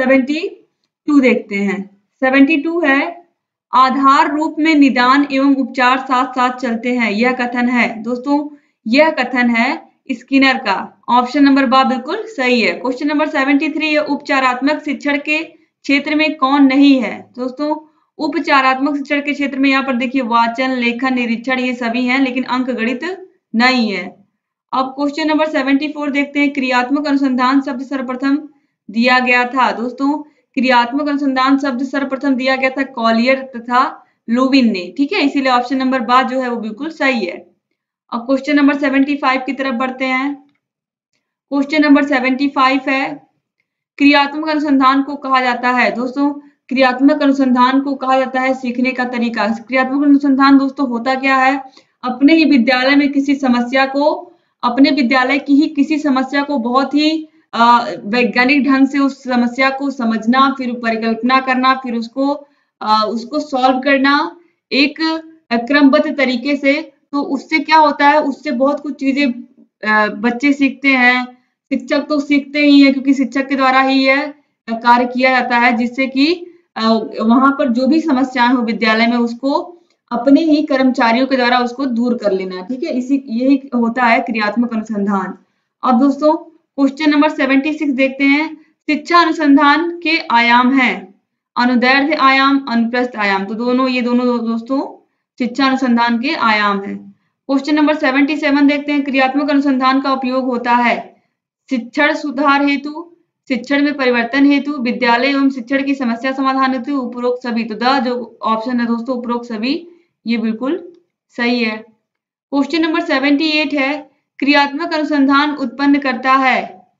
A: 72 देखते हैं। 72 है, आधार रूप में निदान एवं उपचार साथ साथ चलते हैं, यह कथन है। दोस्तों यह कथन है स्किनर का। ऑप्शन नंबर बा बिल्कुल सही है। क्वेश्चन नंबर 73 है, उपचारात्मक शिक्षण के क्षेत्र में कौन नहीं है। दोस्तों उपचारात्मक शिक्षण के क्षेत्र में यहाँ पर देखिए वाचन, लेखन, निरीक्षण ये सभी हैं, लेकिन अंक गणित नहीं है। अब क्वेश्चन नंबर 74 देखते हैं, क्रियात्मक अनुसंधान शब्द सर्वप्रथम दिया गया था। दोस्तों क्रियात्मक अनुसंधान शब्द सर्वप्रथम दिया गया था कॉलियर तथा लुविन ने, ठीक है, इसीलिए ऑप्शन नंबर बा जो है वो बिल्कुल सही है। अब क्वेश्चन नंबर 75 की तरफ बढ़ते हैं। क्वेश्चन नंबर 75 है, क्रियात्मक अनुसंधान को कहा जाता है। दोस्तों क्रियात्मक अनुसंधान को कहा जाता है सीखने का तरीका। क्रियात्मक अनुसंधान दोस्तों होता क्या है, अपने ही विद्यालय में किसी समस्या को, अपने विद्यालय की ही किसी समस्या को बहुत ही वैज्ञानिक ढंग से उस समस्या को समझना, फिर परिकल्पना करना, फिर उसको सॉल्व करना एक क्रमबद्ध तरीके से। तो उससे क्या होता है, उससे बहुत कुछ चीजें बच्चे सीखते हैं, शिक्षक तो सीखते ही है, क्योंकि शिक्षक के द्वारा ही यह कार्य किया जाता है, जिससे कि वहां पर जो भी समस्याएं हो विद्यालय में उसको अपने ही कर्मचारियों के द्वारा उसको दूर कर लेना, ठीक है, यही होता है क्रियात्मक अनुसंधान। अब दोस्तों क्वेश्चन नंबर 76 देखते हैं, शिक्षा अनुसंधान के आयाम हैं अनुदैर्ध्य आयाम, अनुप्रस्थ आयाम। तो ये दोनों दोस्तों शिक्षा अनुसंधान के आयाम है। क्वेश्चन नंबर 77 देखते हैं, क्रियात्मक अनुसंधान का उपयोग होता है शिक्षण सुधार हेतु, शिक्षण में परिवर्तन हेतु, विद्यालय एवं शिक्षण की समस्या समाधान हेतु, उपरोक्त सभी। तो द जो ऑप्शन है दोस्तों उपरोक्त सभी, ये बिल्कुल सही है। क्वेश्चन नंबर 78 है, क्रियात्मक अनुसंधान उत्पन्न करता है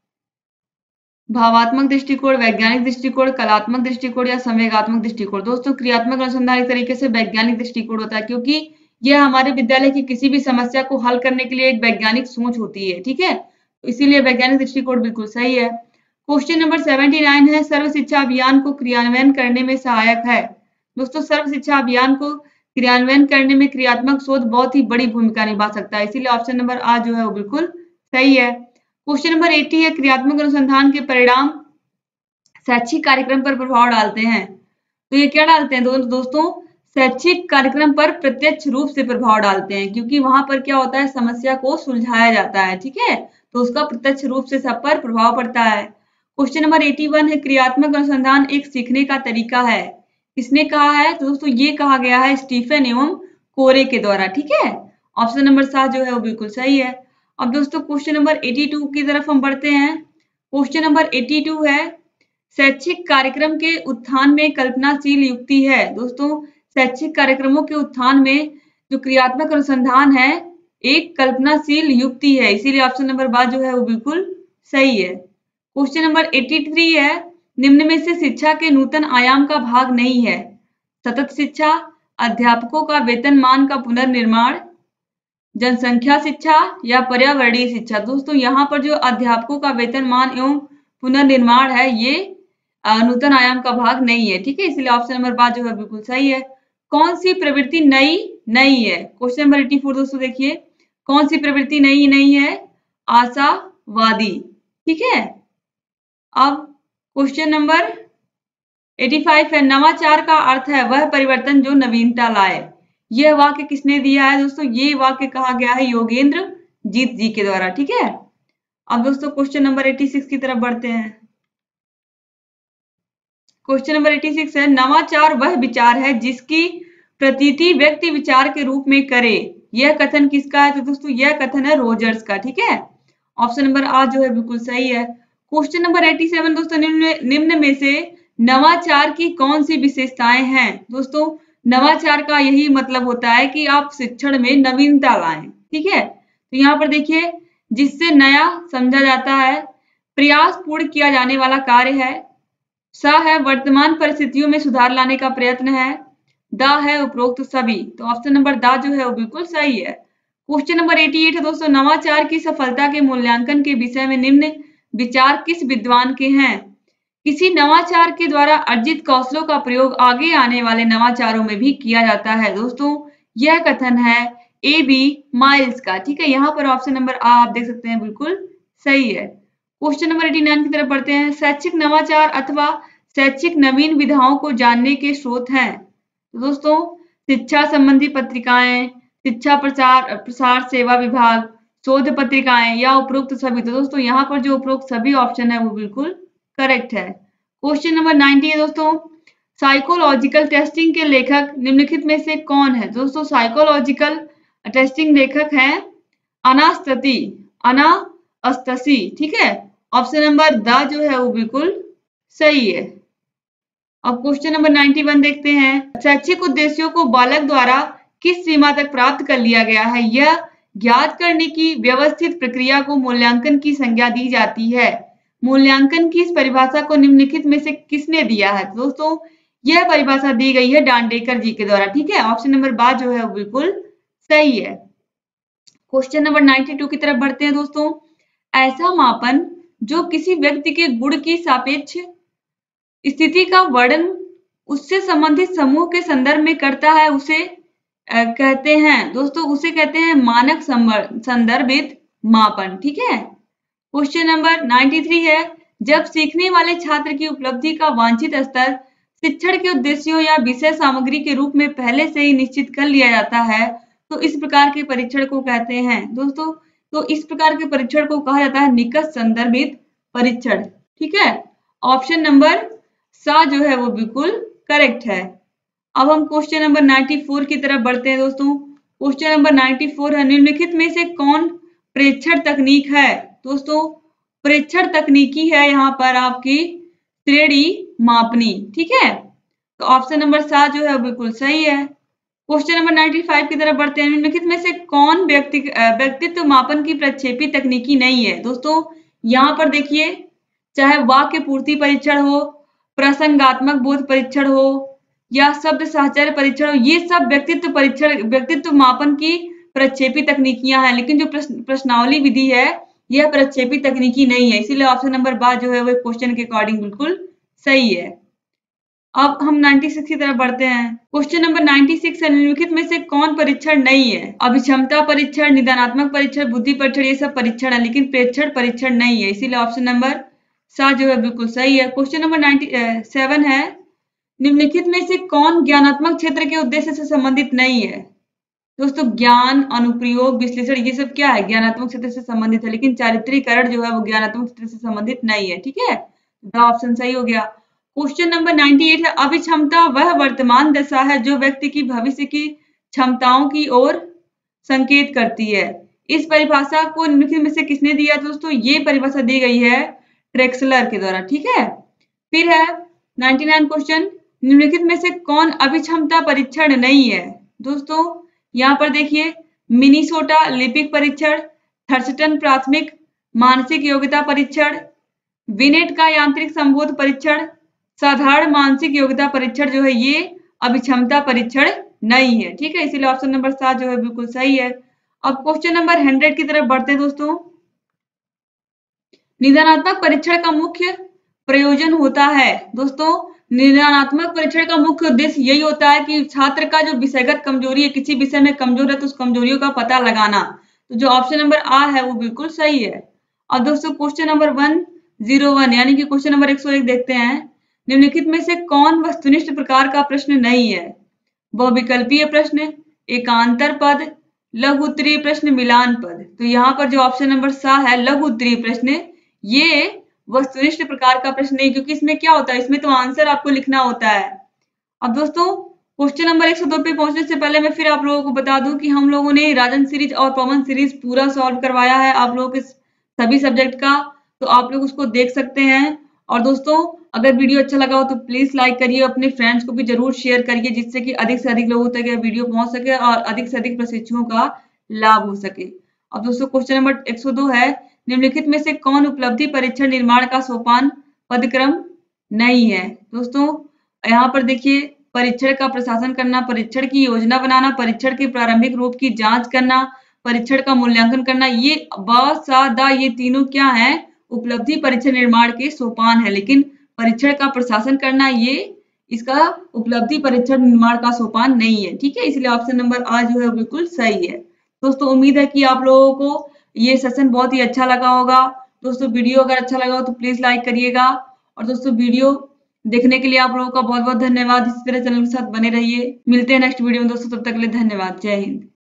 A: भावात्मक दृष्टिकोण, वैज्ञानिक दृष्टिकोण, कलात्मक दृष्टिकोण या संवेगात्मक दृष्टिकोण। दोस्तों क्रियात्मक अनुसंधान एक तरीके से वैज्ञानिक दृष्टिकोण होता है, क्योंकि यह हमारे विद्यालय की किसी भी समस्या को हल करने के लिए एक वैज्ञानिक सोच होती है, ठीक है, इसीलिए वैज्ञानिक दृष्टिकोण बिल्कुल सही है। क्वेश्चन नंबर 79 है, सर्व शिक्षा अभियान को क्रियान्वयन करने में सहायक है। दोस्तों सर्व शिक्षा अभियान को क्रियान्वयन करने में क्रियात्मक शोध बहुत ही बड़ी भूमिका निभा सकता है, इसीलिए ऑप्शन नंबर आ जो है वो बिल्कुल सही है। क्वेश्चन नंबर 80 है, क्रियात्मक अनुसंधान के परिणाम शैक्षिक कार्यक्रम पर प्रभाव डालते हैं। तो ये क्या डालते हैं दोस्तों, शैक्षिक कार्यक्रम पर प्रत्यक्ष रूप से प्रभाव डालते हैं, क्योंकि वहां पर क्या होता है, समस्या को सुलझाया जाता है, ठीक है, तो उसका प्रत्यक्ष रूप से सब पर प्रभाव पड़ता है। क्वेश्चन नंबर 81 है, क्रियात्मक अनुसंधान एक सीखने का तरीका है। किसने कहा है, तो दोस्तों ये कहा गया है स्टीफन एवं कोरे के द्वारा, ठीक है, ऑप्शन नंबर 7 जो है वो बिल्कुल सही है। अब दोस्तों क्वेश्चन नंबर 82 की तरफ हम बढ़ते हैं। क्वेश्चन नंबर 82 है, शैक्षिक कार्यक्रम के उत्थान में कल्पनाशील युक्ति है। दोस्तों शैक्षिक कार्यक्रमों के उत्थान में जो क्रियात्मक अनुसंधान है एक कल्पनाशील युक्ति है, इसीलिए ऑप्शन नंबर 12 जो है वो बिल्कुल सही है। क्वेश्चन नंबर 83 है, निम्न में से शिक्षा के नूतन आयाम का भाग नहीं है। सतत शिक्षा, अध्यापकों का वेतनमान का पुनर्निर्माण, जनसंख्या शिक्षा या पर्यावरणीय शिक्षा। दोस्तों यहाँ पर जो अध्यापकों का वेतनमान एवं पुनर्निर्माण है ये नूतन आयाम का भाग नहीं है, ठीक है, इसलिए ऑप्शन नंबर 5 जो है बिल्कुल सही है। कौन सी प्रवृत्ति नई नहीं है। क्वेश्चन नंबर 84 दोस्तों देखिए, कौन सी प्रवृत्ति नई नहीं है, आशावादी, ठीक है। अब क्वेश्चन नंबर 85 है, नवाचार का अर्थ है वह परिवर्तन जो नवीनता लाए। यह वाक्य किसने दिया है दोस्तों? ये वाक्य कहा गया है योगेंद्र जीत जी के द्वारा। ठीक है, अब दोस्तों क्वेश्चन नंबर 86 की तरफ बढ़ते हैं। क्वेश्चन नंबर 86 है, नवाचार वह विचार है जिसकी प्रतीति व्यक्ति विचार के रूप में करे। यह कथन किसका है? तो दोस्तों यह कथन है रोजर्स का। ठीक है, ऑप्शन नंबर आ जो है बिल्कुल सही है। क्वेश्चन नंबर 87 दोस्तों, निम्न में से नवाचार की कौन सी विशेषताएं हैं? दोस्तों नवाचार का यही मतलब होता है कि आप शिक्षण में नवीनता लाएं। ठीक है, तो यहाँ पर देखिए, जिससे नया समझा जाता है, प्रयास पूर्ण किया जाने वाला कार्य है, सा है वर्तमान परिस्थितियों में सुधार लाने का प्रयत्न है, दा है उपरोक्त सभी। तो ऑप्शन नंबर दा जो है वो बिल्कुल सही है। क्वेश्चन नंबर 88 है दोस्तों, नवाचार की सफलता के मूल्यांकन के विषय में निम्न विचार किस विद्वान के हैं? किसी नवाचार के द्वारा अर्जित कौशलों का प्रयोग आगे आने वाले नवाचारों में भी किया जाता है। दोस्तों यह कथन है ए बी माइल्स का। ठीक है, यहाँ पर ऑप्शन नंबर आ आप देख सकते हैं बिल्कुल सही है। क्वेश्चन नंबर 89 की तरफ बढ़ते हैं। शैक्षिक नवाचार अथवा शैक्षिक नवीन विधाओं को जानने के स्रोत हैं। तो दोस्तों शिक्षा संबंधी पत्रिकाएं, शिक्षा प्रसार सेवा विभाग, शोध पत्रिकाएं या उपरोक्त सभी। तो दोस्तों यहाँ पर जो उपरोक्त सभी ऑप्शन है वो बिल्कुल करेक्ट है। क्वेश्चन नंबर 90 है दोस्तों, साइकोलॉजिकल टेस्टिंग के लेखक निम्नलिखित में से कौन है? दोस्तों साइकोलॉजिकल टेस्टिंग लेखक है अनास्तसी। ठीक है, ऑप्शन नंबर द जो है वो बिल्कुल सही है। अब क्वेश्चन नंबर 91 देखते हैं। शैक्षिक उद्देश्यों को बालक द्वारा किस सीमा तक प्राप्त कर लिया गया है? यह ज्ञात करने की व्यवस्थित प्रक्रिया को मूल्यांकन की संज्ञा दी जाती है। मूल्यांकन की इस परिभाषा को निम्नलिखित में से किसने दिया है? दोस्तों यह परिभाषा दी गई है डांडेकर जी के द्वारा। ठीक है, ऑप्शन नंबर बा जो है वो बिल्कुल सही है। क्वेश्चन नंबर 92 की तरफ बढ़ते हैं दोस्तों। ऐसा मापन जो किसी व्यक्ति के गुण की सापेक्ष स्थिति का वर्णन उससे संबंधित समूह के संदर्भ में करता है, उसे कहते हैं दोस्तों, उसे कहते हैं मानक संदर्भित मापन। ठीक है, क्वेश्चन नंबर 93 है, जब सीखने वाले छात्र की उपलब्धि का वांछित स्तर शिक्षण के उद्देश्यों या विषय सामग्री के रूप में पहले से ही निश्चित कर लिया जाता है तो इस प्रकार के परीक्षण को कहते हैं। दोस्तों तो इस प्रकार के परीक्षण को कहा जाता है निकट संदर्भित परीक्षण। ठीक है, ऑप्शन नंबर सा जो है वो बिल्कुल करेक्ट है। अब हम क्वेश्चन नंबर 94 की तरफ बढ़ते हैं दोस्तों। क्वेश्चन नंबर 94 है, निम्नलिखित में से कौन प्रेक्षण तकनीक है? दोस्तों प्रेक्षण तकनीकी है यहाँ पर आपकी श्रेणी मापनी। ठीक है, तो ऑप्शन नंबर 7 जो है बिल्कुल सही है। क्वेश्चन नंबर 95 की तरफ बढ़ते हैं। निम्नलिखित में से कौन व्यक्तित्व मापन की प्रक्षेपी तकनीकी नहीं है? दोस्तों यहाँ पर देखिए, चाहे वाक्य पूर्ति परीक्षण हो, प्रसंगात्मक बोध परीक्षण हो या शब्द साहचर्य परीक्षण हो, ये सब व्यक्तित्व मापन की प्रक्षेपी तकनीकियां हैं, लेकिन जो प्रश्नावली विधि है यह प्रक्षेपी तकनीकी नहीं है। इसीलिए ऑप्शन नंबर बा जो है वो क्वेश्चन के अकॉर्डिंग बिल्कुल सही है। अब हम 96 की तरफ बढ़ते हैं। क्वेश्चन नंबर 96 है, निम्नलिखित में से कौन परीक्षण नहीं है? अभिक्षमता परीक्षण, निदानात्मक परीक्षण, बुद्धि परीक्षण, ये सब परीक्षण है, लेकिन प्रेक्षण परीक्षण नहीं है। इसीलिए ऑप्शन नंबर सा जो है बिल्कुल सही है। क्वेश्चन नंबर 97 है, निम्नलिखित में से कौन ज्ञानात्मक क्षेत्र के उद्देश्य से संबंधित नहीं है? दोस्तों ज्ञान, अनुप्रयोग, विश्लेषण, ये सब क्या है? ज्ञानात्मक क्षेत्र से संबंधित है, लेकिन चारित्रीकरण जो है वो ज्ञानात्मक क्षेत्र से संबंधित नहीं है। ठीक है, द ऑप्शन सही हो गया। क्वेश्चन नंबर 98 है, अभिक्षमता वह वर्तमान दशा है जो व्यक्ति की भविष्य की क्षमताओं की ओर संकेत करती है। इस परिभाषा को निम्नलिखित में से किसने दिया? दोस्तों ये परिभाषा दी गई है ट्रेक्सलर के द्वारा। ठीक है, फिर है 99 क्वेश्चन, निम्नलिखित में से कौन अभिक्षमता परीक्षण नहीं है? दोस्तों यहाँ पर देखिए, मिनीसोटा लिपिक परीक्षण, थर्स्टन प्राथमिक मानसिक योग्यता परीक्षण, विनेट का यांत्रिक संबोध परीक्षण, साधारण मानसिक योग्यता परीक्षण जो है ये अभिक्षमता परीक्षण नहीं है। ठीक है, इसीलिए ऑप्शन नंबर 7 जो है बिल्कुल सही है। अब क्वेश्चन नंबर 100 की तरफ बढ़ते हैं दोस्तों। निदानात्मक परीक्षण का मुख्य प्रयोजन होता है। दोस्तों निदानात्मक परीक्षण का मुख्य उद्देश्य यही होता है कि छात्र का जो विषयगत कमजोरी है, किसी विषय में कमजोर है तो उस कमजोरियों का पता लगाना। तो जो ऑप्शन नंबर आ है वो बिल्कुल सही है। और दोस्तों क्वेश्चन नंबर 101 यानी कि क्वेश्चन नंबर 101 देखते हैं। निम्नलिखित में से कौन वस्तुनिष्ठ प्रकार का प्रश्न नहीं है? बहुविकल्पीय प्रश्न, एकांतर पद, लघु उत्तरीय प्रश्न, मिलान पद। तो यहाँ पर जो ऑप्शन नंबर सा है लघु उत्तरीय प्रश्न, ये वस्तुनिष्ठ प्रकार का प्रश्न नहीं, क्योंकि इसमें क्या होता है, इसमें तो आंसर आपको लिखना होता है। अब दोस्तों क्वेश्चन नंबर 102 पे पहुंचने से पहले मैं फिर आप लोगों को बता दूं कि हम लोगों ने राजन सीरीज और पवन सीरीज पूरा सॉल्व करवाया है आप लोगों के सभी सब्जेक्ट का, तो आप लोग उसको देख सकते हैं। और दोस्तों अगर वीडियो अच्छा लगा हो तो प्लीज लाइक करिए, अपने फ्रेंड्स को भी जरूर शेयर करिए, जिससे कि अधिक से अधिक लोगों तक यह वीडियो पहुंच सके और अधिक से अधिक प्रशिक्षुओं का लाभ हो सके। अब दोस्तों क्वेश्चन नंबर 102 है, निम्नलिखित में से कौन उपलब्धि परीक्षण निर्माण का सोपान पदक्रम नहीं है। दोस्तों यहाँ पर देखिए, परीक्षण का प्रशासन करना, परीक्षण की योजना बनाना, परीक्षण के प्रारंभिक रूप की जांच करना, परीक्षण का मूल्यांकन करना, ये ब सा द ये तीनों क्या है, उपलब्धि परीक्षण निर्माण के सोपान है। लेकिन परीक्षण का प्रशासन करना ये इसका उपलब्धि परीक्षण निर्माण का सोपान नहीं है। ठीक है, इसलिए ऑप्शन नंबर आ जो है बिल्कुल सही है। दोस्तों उम्मीद है कि आप लोगों को ये सेशन बहुत ही अच्छा लगा होगा। दोस्तों वीडियो अगर अच्छा लगा हो तो प्लीज लाइक करिएगा। और दोस्तों वीडियो देखने के लिए आप लोगों का बहुत बहुत धन्यवाद। इसी तरह चैनल के साथ बने रहिए। मिलते हैं नेक्स्ट वीडियो में दोस्तों, तब तक के लिए धन्यवाद। जय हिंद।